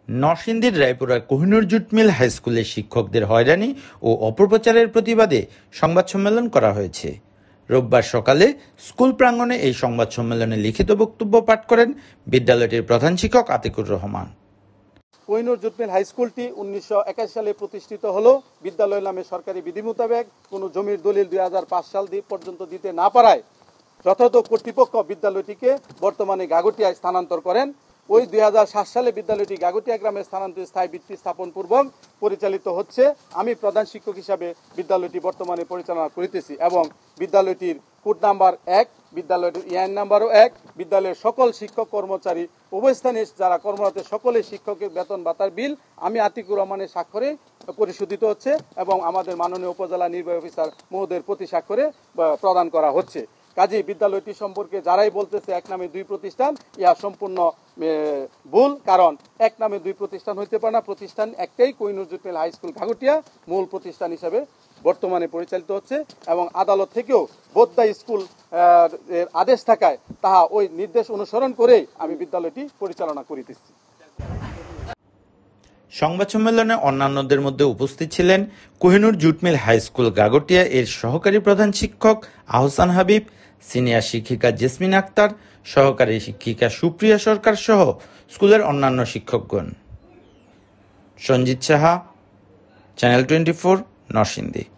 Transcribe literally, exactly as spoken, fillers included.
নরসিংদীর Raipura Kohinoor jute mill high স্কুলের শিক্ষকদের হয়রানি ও অপপ্রচারের প্রতিবাদে সংবাদ সম্মেলন করা হয়েছে। রোববার সকালে স্কুল প্রাঙ্গণে এই সংবাদ সম্মেলনে লিখিত বক্তব্য পাঠ করেন বিদ্যালয়টির প্রধান শিক্ষক Atiqur Rahman. Kohinoor jute mill high স্কুলটি উনিশশো একাশি সালে প্রতিষ্ঠিত হলো। বিদ্যালয় নামে সরকারি বিধি মোতাবেক কোনো জমির দলিল দুই হাজার পাঁচ সাল পর্যন্ত দিতে না পারায় যথাযথ কর্তৃপক্ষ বিদ্যালয়টিকে বর্তমানে গাগুটিয়ায় স্থানান্তর করেন। ওই দুই হাজার সাত সালে বিদ্যালয়টি গাগুটিয়া গ্রামে স্থানান্তরিত স্থায়ী ভিত্তি স্থাপন পূর্বক পরিচালিত হচ্ছে। আমি প্রধান শিক্ষক হিসাবে বিদ্যালয়টি বর্তমানে পরিচালনা করিতেছি এবং বিদ্যালয়টির কোড নাম্বার এক, বিদ্যালয়টির ইআইএন নাম্বারও এক। বিদ্যালয়ের সকল শিক্ষক কর্মচারী উভয়স্থানে যারা কর্মরত সকলে শিক্ষকের বেতন ভাতার বিল আমি আতিকুর রহমানের স্বাক্ষরে পরিশোধিত হচ্ছে এবং আমাদের মাননীয় উপজেলা নির্বাহী অফিসার মহোদয়ের প্রতি স্বাক্ষরে প্রদান করা হচ্ছে। কাজী বিদ্যালয়টি সম্পর্কে যারাই বলতেছে এক নামে দুই প্রতিষ্ঠান, ইহা সম্পূর্ণ ভুল। কারণ এক নামে দুই প্রতিষ্ঠান হইতে পারে না। প্রতিষ্ঠান একটাই, Kohinoor jute mill high school Ghagutia মূল প্রতিষ্ঠান হিসেবে বর্তমানে পরিচালিত হচ্ছে এবং আদালত থেকেও বোদ্দা স্কুল এর আদেশ থাকায় তাহা ওই নির্দেশ অনুসরণ করেই আমি বিদ্যালয়টি পরিচালনা করিতেছি। সংবাদ সম্মেলনে অন্যান্যদের মধ্যে উপস্থিত ছিলেন Kohinoor jute mill high school Gagtia এর সহকারী প্রধান শিক্ষক আহসান হাবিব, সিনিয়র শিক্ষিকা জেসমিন আক্তার, সহকারী শিক্ষিকা সুপ্রিয়া সরকার সহ স্কুলের অন্যান্য শিক্ষকগণ। Sanjit Saha, channel twenty four, Narsingdi.